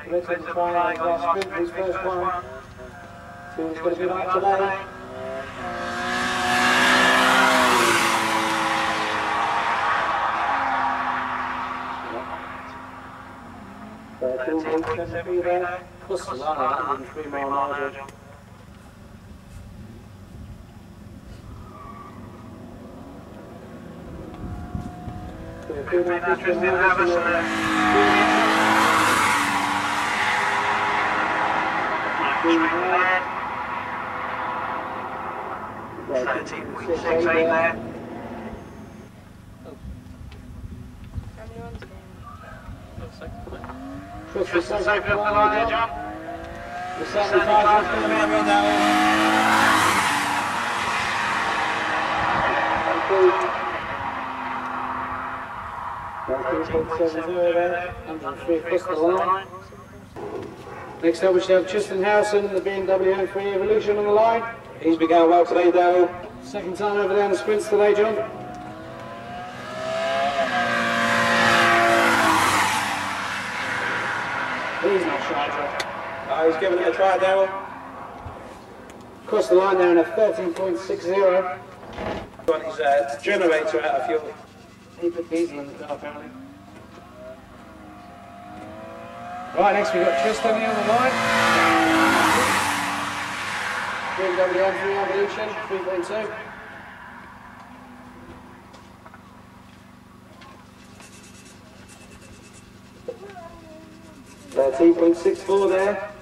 Ready to try and last sprint for his first one. See what it's going to be like today. There. Plus the line at 103 mile an hour. Just open up the line there, John. The 75 is going to be on that one. 13.70 there, 103 across the line. Next up we should have Justin Harrison, the BMW M3 Evolution on the line. He's been going well today, Dale. Second time over there in the sprints today, John. He's not shy, John. He's giving it a try, Daryl. Across the line there in a 13.60. Got his generator out of fuel. He put diesel in the car, apparently. Right, next we've got Tristan here on the line. BMW M3 Evolution, 3.2. 13.64 there.